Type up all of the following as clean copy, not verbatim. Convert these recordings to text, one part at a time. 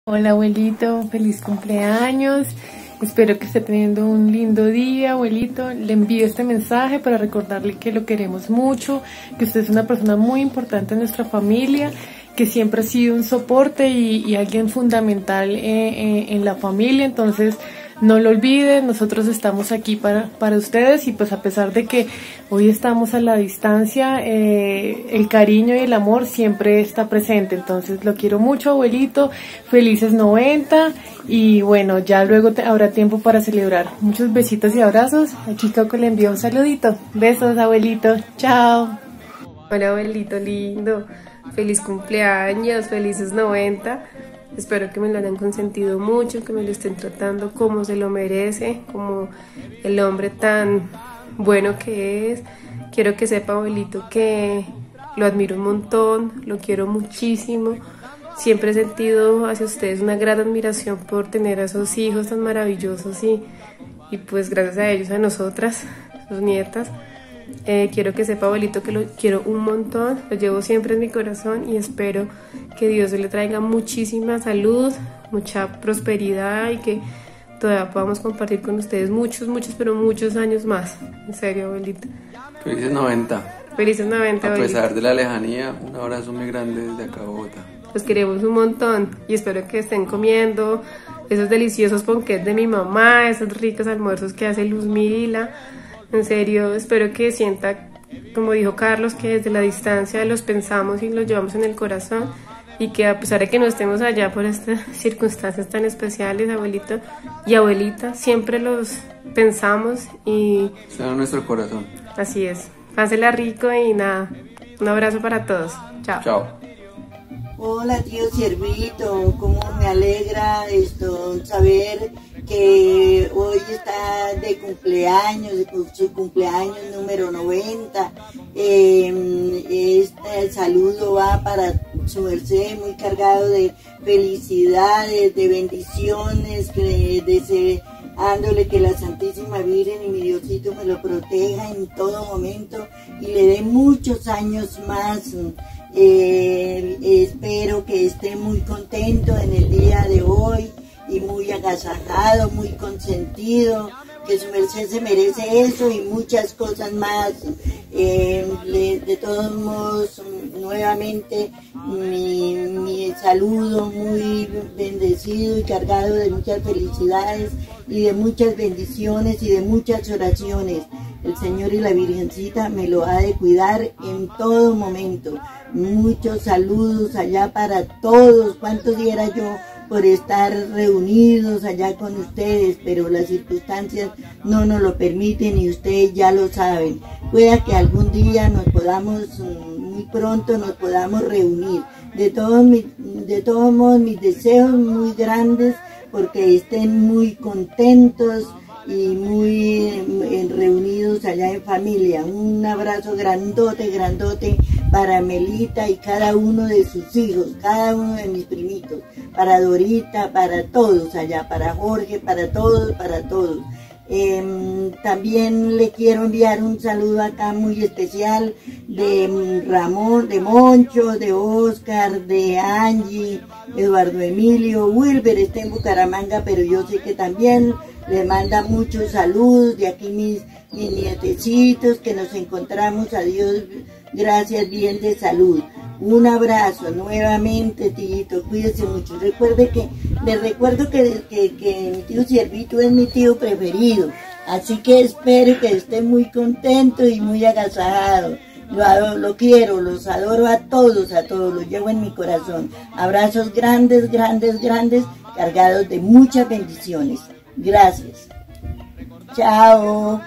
Hola abuelito, feliz cumpleaños. Espero que esté teniendo un lindo día, abuelito. Le envío este mensaje para recordarle que lo queremos mucho, que usted es una persona muy importante en nuestra familia, que siempre ha sido un soporte y alguien fundamental en la familia. Entonces, no lo olviden, nosotros estamos aquí para ustedes y pues a pesar de que hoy estamos a la distancia, el cariño y el amor siempre está presente. Entonces lo quiero mucho, abuelito, felices 90 y bueno, ya luego habrá tiempo para celebrar. Muchos besitos y abrazos. Aquí Coco le envió un saludito. Besos, abuelito. Chao. Hola abuelito lindo, feliz cumpleaños, felices 90. Espero que me lo hayan consentido mucho, que me lo estén tratando como se lo merece, como el hombre tan bueno que es. Quiero que sepa, abuelito, que lo admiro un montón, lo quiero muchísimo. Siempre he sentido hacia ustedes una gran admiración por tener a esos hijos tan maravillosos y pues gracias a ellos, a nosotras, sus nietas. Quiero que sepa, abuelito, que lo quiero un montón, lo llevo siempre en mi corazón y espero que Dios le traiga muchísima salud, mucha prosperidad y que todavía podamos compartir con ustedes muchos, pero muchos años más. En serio, abuelito. Felices 90. Felices 90, A abuelito. pesar de la lejanía, un abrazo muy grande desde acá, Bogotá. Los queremos un montón y espero que estén comiendo esos deliciosos ponqués de mi mamá, esos ricos almuerzos que hace Luz Mila. En serio, espero que sienta, como dijo Carlos, que desde la distancia los pensamos y los llevamos en el corazón y que a pesar de que no estemos allá por estas circunstancias tan especiales, abuelito y abuelita, siempre los pensamos y... Está en nuestro corazón. Así es. Pásela rico y nada, un abrazo para todos. Chao. Chao. Hola tío Ciervito, cómo me alegra saber que hoy está de cumpleaños, de su cumpleaños número 90. Este saludo va para su merced, muy cargado de felicidades, de bendiciones, deseándole que la Santísima Virgen y mi Diosito me lo proteja en todo momento y le dé muchos años más. Espero que esté muy contento en el día de hoy y muy agasajado, muy consentido, que su merced se merece eso y muchas cosas más. De todos modos, nuevamente mi saludo muy bendecido y cargado de muchas felicidades y de muchas bendiciones y de muchas oraciones. El Señor y la Virgencita me lo ha de cuidar en todo momento. Muchos saludos allá para todos. ¿Cuántos diera yo por estar reunidos allá con ustedes? Pero las circunstancias no nos lo permiten y ustedes ya lo saben. Pueda que algún día muy pronto nos podamos reunir. De todos modos, mis deseos muy grandes porque estén muy contentos y muy reunidos allá en familia. Un abrazo grandote para Melita y cada uno de sus hijos, cada uno de mis primitos, para Dorita, para todos allá, para Jorge, para todos. También le quiero enviar un saludo acá muy especial de Ramón, de Moncho, de Oscar, de Angie, Eduardo Emilio. Wilber está en Bucaramanga, pero yo sé que también le manda muchos saludos de aquí mis nietecitos, que nos encontramos, a Dios gracias, bien de salud. Un abrazo nuevamente, tito, cuídese mucho. Les recuerdo que mi tío Ciervito es mi tío preferido, así que espero que esté muy contento y muy agasajado. Lo quiero, los adoro a todos, los llevo en mi corazón. Abrazos grandes, cargados de muchas bendiciones. Gracias. Chao.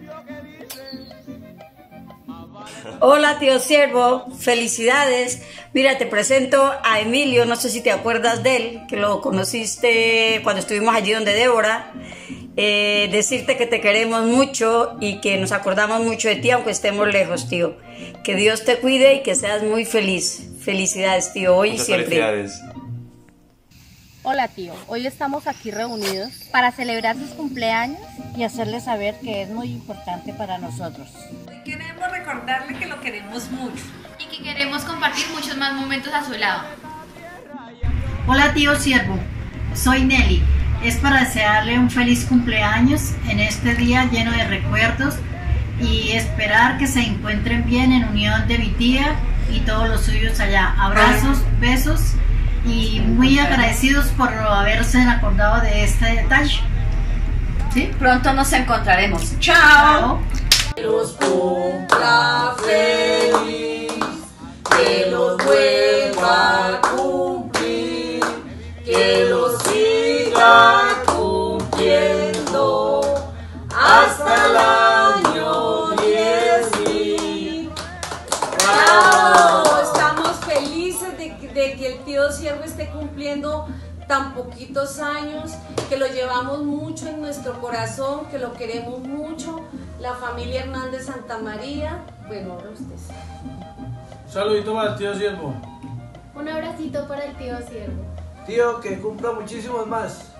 Hola tío Siervo, felicidades. Mira, te presento a Emilio, no sé si te acuerdas de él, que lo conociste cuando estuvimos allí donde Débora. Decirte que te queremos mucho y que nos acordamos mucho de ti aunque estemos lejos, tío. Que Dios te cuide y que seas muy feliz. Felicidades, tío, hoy y siempre. Felicidades. Hola tío, hoy estamos aquí reunidos para celebrar sus cumpleaños y hacerle saber que es muy importante para nosotros. Queremos recordarle que lo queremos mucho y que queremos compartir muchos más momentos a su lado. Hola tío Siervo, soy Nelly. Es para desearle un feliz cumpleaños en este día lleno de recuerdos y esperar que se encuentren bien en unión de mi tía y todos los suyos allá. Abrazos, besos y muy agradecidos por haberse acordado de este detalle. ¿Sí? Pronto nos encontraremos. Chao. Que los cumpla feliz, que los vuelva a cumplir, que los siga cumpliendo hasta el año 10.000. ¡Bravo! Estamos felices de que el tío Siervo esté cumpliendo tan poquitos años, que lo llevamos mucho en nuestro corazón, que lo queremos mucho. La familia Hernández Santa María. Bueno, ahora ustedes. Un saludito para el tío Siervo. Un abracito para el tío Siervo. Tío, que cumpla muchísimos más.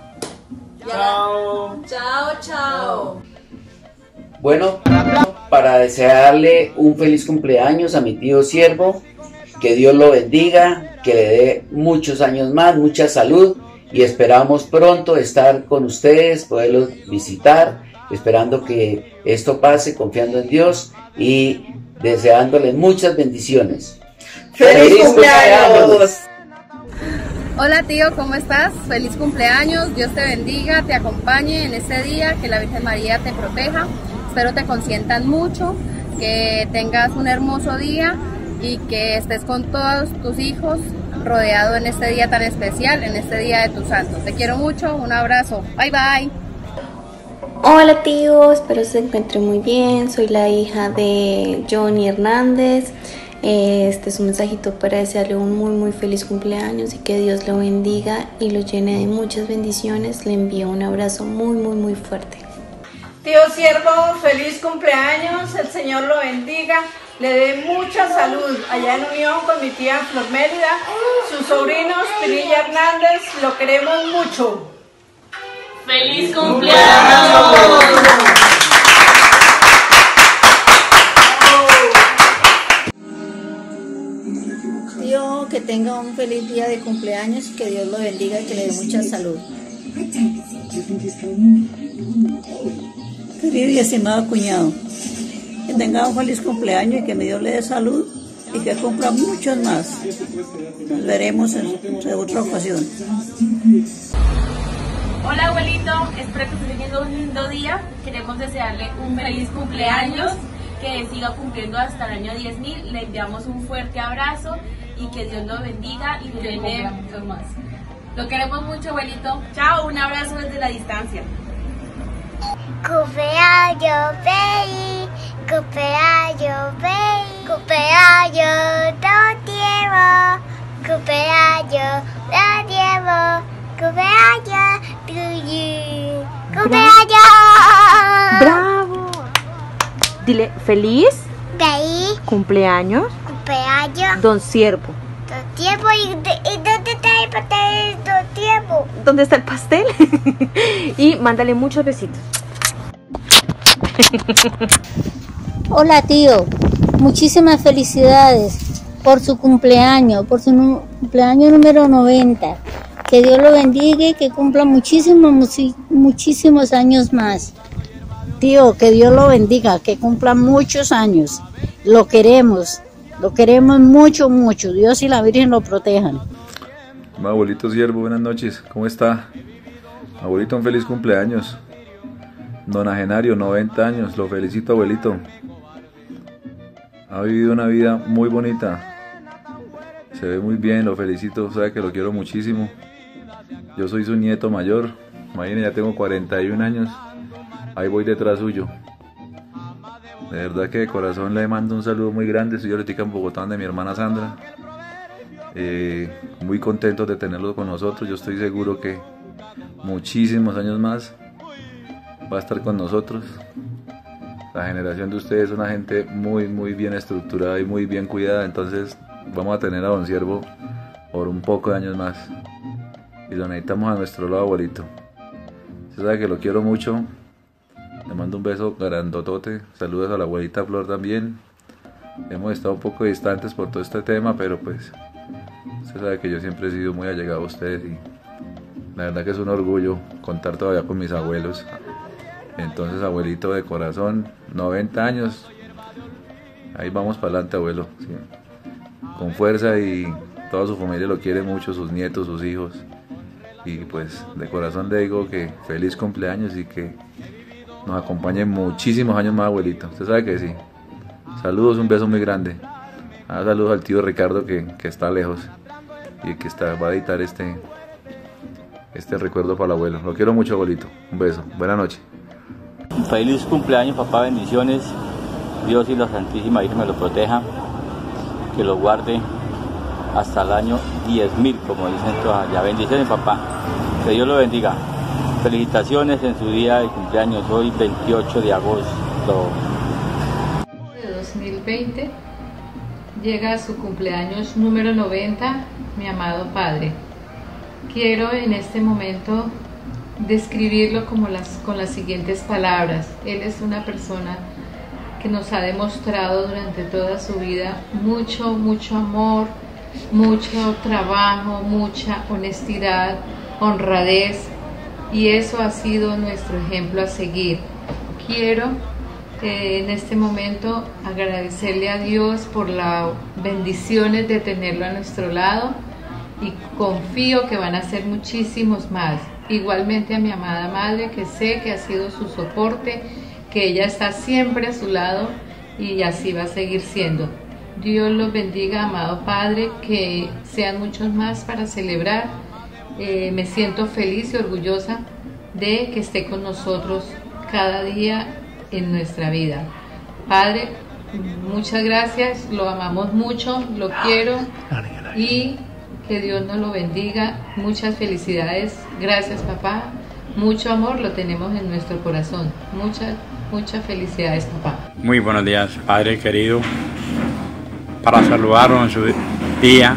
Chao. Chao, chao. Bueno, para desearle un feliz cumpleaños a mi tío Siervo, que Dios lo bendiga, que le dé muchos años más, mucha salud y esperamos pronto estar con ustedes, poderlos visitar, esperando que esto pase, confiando en Dios y deseándole muchas bendiciones. ¡Feliz cumpleaños! Hola tío, ¿cómo estás? Feliz cumpleaños, Dios te bendiga, te acompañe en este día, que la Virgen María te proteja, espero te consientan mucho, que tengas un hermoso día y que estés con todos tus hijos rodeado en este día tan especial, en este día de tus santos. Te quiero mucho, un abrazo, bye bye. Hola tío, espero se encuentren muy bien, soy la hija de Johnny Hernández. Este es un mensajito para desearle un muy feliz cumpleaños y que Dios lo bendiga y lo llene de muchas bendiciones. Le envío un abrazo muy fuerte. Tío Siervo, feliz cumpleaños, el Señor lo bendiga, le dé mucha salud allá en unión con mi tía Flor Mérida, sus sobrinos Pinilla Hernández, lo queremos mucho. ¡Feliz cumpleaños! Tío, que tenga un feliz día de cumpleaños, que Dios lo bendiga y que le dé mucha salud. Querido y estimado cuñado, que tenga un feliz cumpleaños y que mi Dios le dé salud y que cumpla muchos más. Nos veremos en otra ocasión. Hola abuelito, espero que esté teniendo un lindo día. Queremos desearle un feliz cumpleaños, que siga cumpliendo hasta el año 10.000. Le enviamos un fuerte abrazo y que Dios lo bendiga y le dé muchos más. Lo queremos mucho, abuelito. Chao, un abrazo desde la distancia. Cumpleaños feliz, cumpleaños feliz, cumpleaños no tiempo, cumpleaños no tiempo, cumpleaños tuyo, cumpleaños. ¡Bravo! Dile feliz cumpleaños, cumpleaños, Don Siervo. Don Tiempo, ¿y dónde está el pastel, Don Tiempo? ¿Dónde está el pastel? Y mándale muchos besitos. Hola tío, muchísimas felicidades por su cumpleaños, cumpleaños número 90. Que Dios lo bendiga y que cumpla muchísimos años más. Tío, que Dios lo bendiga, que cumpla muchos años. Lo queremos mucho. Dios y la Virgen lo protejan. Abuelito Siervo, buenas noches, ¿cómo está? Abuelito, un feliz cumpleaños. Don Agenario, 90 años, lo felicito abuelito. Ha vivido una vida muy bonita. Se ve muy bien, lo felicito, sabe que lo quiero muchísimo. Yo soy su nieto mayor, imagínense, ya tengo 41 años. Ahí voy detrás suyo. De verdad que de corazón le mando un saludo muy grande. Estoy ahorita en Bogotá de mi hermana Sandra. Muy contentos de tenerlo con nosotros. Yo estoy seguro que muchísimos años más va a estar con nosotros. La generación de ustedes es una gente muy bien estructurada y muy bien cuidada. Entonces vamos a tener a Don Siervo por un poco de años más. Y lo necesitamos a nuestro lado, abuelito. Usted sabe que lo quiero mucho. Le mando un beso grandotote. Saludos a la abuelita Flor también. Hemos estado un poco distantes por todo este tema, pero pues Usted sabe que yo siempre he sido muy allegado a ustedes y la verdad que es un orgullo contar todavía con mis abuelos. Entonces, abuelito de corazón, 90 años, ahí vamos para adelante, abuelo, sí, con fuerza, y toda su familia lo quiere mucho, sus nietos, sus hijos, y pues de corazón le digo que feliz cumpleaños y que nos acompañe muchísimos años más, abuelito. Usted sabe que sí. Saludos, un beso muy grande. Saludos al tío Ricardo que está lejos y que va a editar este recuerdo para el abuelo. Lo quiero mucho, abuelito. Un beso. Buenas noches. Feliz cumpleaños, papá. Bendiciones. Dios y la Santísima Virgen me lo proteja, que lo guarde hasta el año 10.000, como dicen todas allá. Bendiciones, papá. Que Dios lo bendiga. Felicitaciones en su día de cumpleaños, hoy 28 de agosto. De 2020 llega a su cumpleaños número 90, mi amado padre. Quiero en este momento describirlo con las siguientes palabras. Él es una persona que nos ha demostrado durante toda su vida mucho amor, mucho trabajo, mucha honestidad, honradez, y eso ha sido nuestro ejemplo a seguir. Quiero en este momento agradecerle a Dios por las bendiciones de tenerlo a nuestro lado, y confío que van a ser muchísimos más. Igualmente a mi amada madre, que sé que ha sido su soporte, que ella está siempre a su lado y así va a seguir siendo. Dios los bendiga, amado padre, que sean muchos más para celebrar. Me siento feliz y orgullosa de que esté con nosotros cada día en nuestra vida. Padre, muchas gracias, lo amamos mucho, lo quiero, y que Dios nos lo bendiga. Muchas felicidades. Gracias, papá. Mucho amor lo tenemos en nuestro corazón. Muchas felicidades, papá. Muy buenos días, padre querido. Para saludarlo en su día,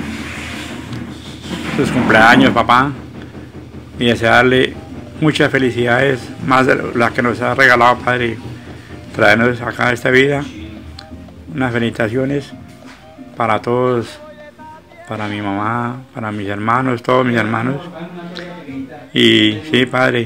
sus cumpleaños, papá, y desearle muchas felicidades, más de las que nos ha regalado, padre, traernos acá a esta vida. Unas felicitaciones para todos, para mi mamá, para mis hermanos, todos mis hermanos. Y sí, padre,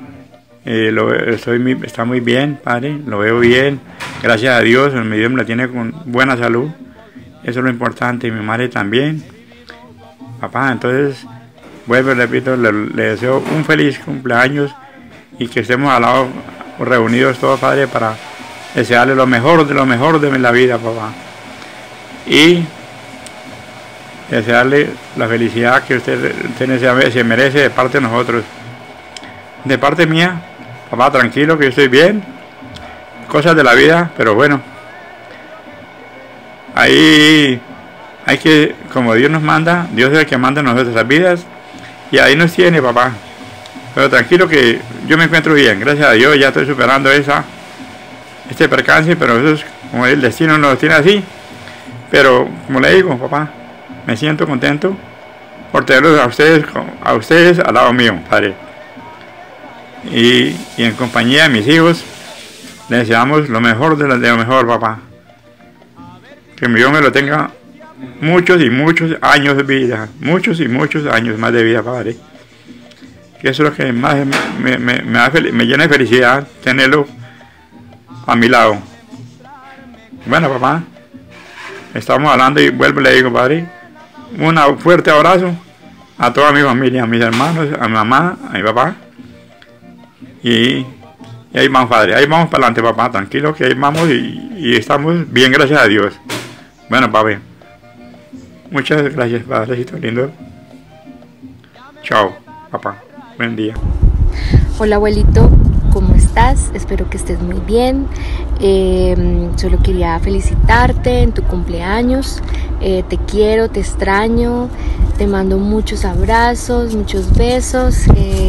está muy bien, padre, lo veo bien, gracias a Dios. El Dios me la tiene con buena salud, eso es lo importante, y mi madre también, papá. Entonces, vuelvo y repito, le deseo un feliz cumpleaños y que estemos al lado, reunidos todos, padre, para desearle lo mejor de la vida, papá, y desearle la felicidad que usted se merece de parte de nosotros. De parte mía, papá, tranquilo, que yo estoy bien, cosas de la vida, pero bueno, ahí hay que, como Dios nos manda, Dios es el que manda en nuestras vidas, y ahí nos tiene, papá. Pero tranquilo, que yo me encuentro bien, gracias a Dios. Ya estoy superando este percance, pero eso es como el destino nos tiene así. Pero como le digo, papá, me siento contento por tenerlos a ustedes al lado mío, padre, y en compañía de mis hijos. Les deseamos lo mejor de lo mejor, papá, que Dios me lo tenga muchos y muchos años de vida, muchos y muchos años más de vida, padre, que eso es lo que más me llena de felicidad, tenerlo a mi lado. Bueno, papá, estamos hablando, y vuelvo y le digo, padre, un fuerte abrazo a toda mi familia, a mis hermanos, a mi mamá, a mi papá, y ahí vamos, padre, ahí vamos para adelante, papá, tranquilo, que ahí vamos, y estamos bien, gracias a Dios. Bueno, papi, muchas gracias, padrecito lindo. Chao, papá, buen día. Hola, abuelito, ¿cómo estás? Espero que estés muy bien. Solo quería felicitarte en tu cumpleaños. Te quiero, te extraño, te mando muchos abrazos, muchos besos.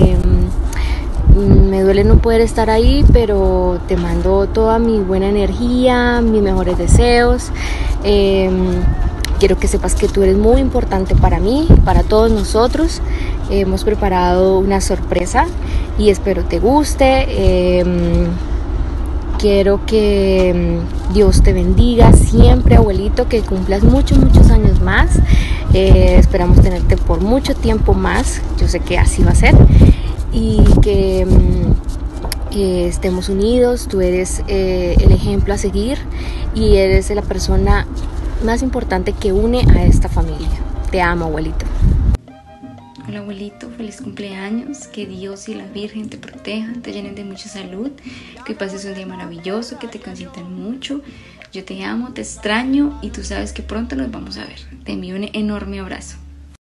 Me duele no poder estar ahí, pero te mando toda mi buena energía, mis mejores deseos. Quiero que sepas que tú eres muy importante para mí, para todos nosotros. Hemos preparado una sorpresa y espero te guste. quiero que Dios te bendiga siempre, abuelito, que cumplas muchos años más. Esperamos tenerte por mucho tiempo más, yo sé que así va a ser, y que estemos unidos. Tú eres el ejemplo a seguir y eres la persona más importante que une a esta familia. Te amo, abuelito. Hola abuelito, feliz cumpleaños, que Dios y la Virgen te protejan, te llenen de mucha salud, que pases un día maravilloso, que te consientan mucho. Yo te amo, te extraño y tú sabes que pronto nos vamos a ver. Te envío un enorme abrazo.